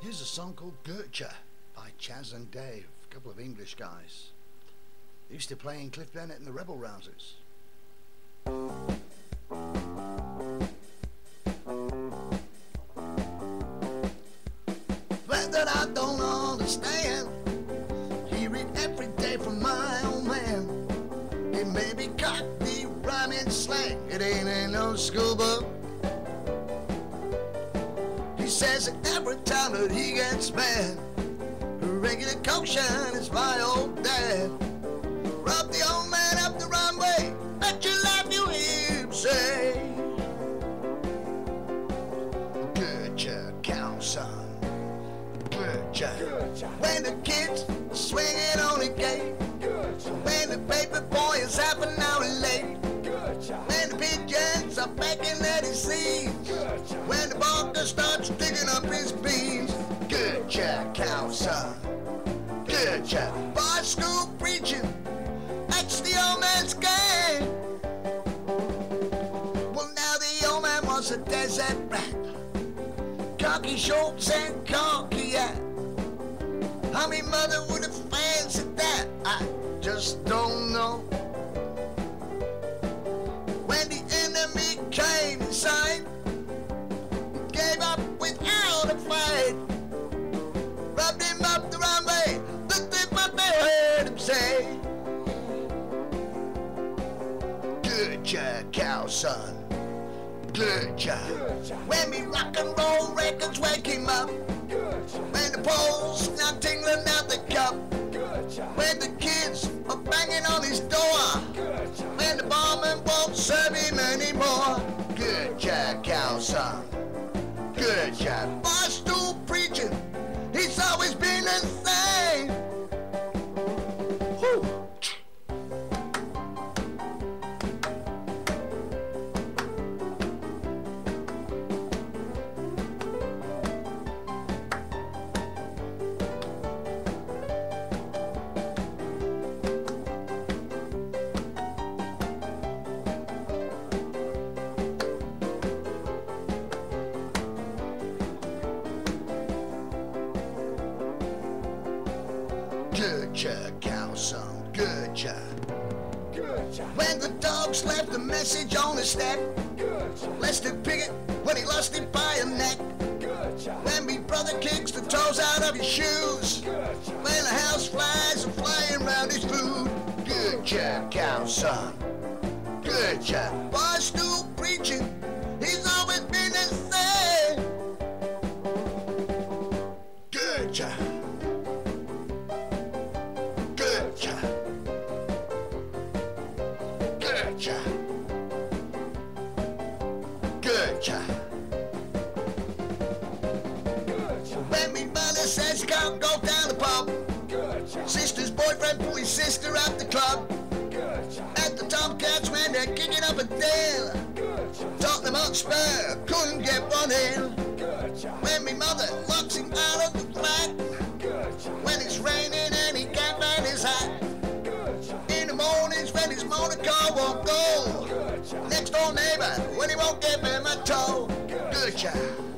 Here's a song called Gertcha by Chaz and Dave, a couple of English guys. They used to play in Cliff Bennett and the Rebel Rousers. But that I don't understand, hear it every day from my old man. It may be cockney rhyming slang, it ain't in no school book. He says that every time that he gets mad, a regular caution is my old dad. Rub the old man up the wrong way, bet your life you hear him say, Gertcha, cow son, Gertcha. When the kids are swinging on the gate, when the paper boy is half an hour late, when the pigeons are pecking at his seeds, when the barker starts digging up his beans, Gertcha, cow son, Gertcha. Bar school preaching, that's the old man's game. Well, now the old man was a desert rat, cocky shorts and cocky hat. How my mother would have fancied that, I just don't know. When the enemy came inside, gave up without a fight, rubbed him up the wrong way, looked at what they heard him say, Gertcha, cow son, Gertcha. When me rock and roll records wake him up, when the poles now tingling out the cup, when the kids are banging on his door, when the barman won't serve him anymore, Gertcha, cow son, Gertcha. Bar stool preaching, he's always been the same. Whew. Gertcha, cow son, Gertcha. When the dogs left a message on the step, Lester Piggott when he lost him by a neck, when me brother kicks the toes out of his shoes, when the house flies are flying round his food, Gertcha, cow son, Gertcha. Bar stool preaching, he's always been the same, Gertcha. Gertcha, Gertcha, Gertcha. When me mother says can't go down the pub, sister's boyfriend pull his sister out the club, at the Tomcats when they're kicking up a deal, Tottenham Hotspur couldn't get one in, when me mother locks him out of the flat, when it's raining and he can't find his hat, in the mornings when his motor car won't go, next door neighbor when he won't give me my tow, Gertcha.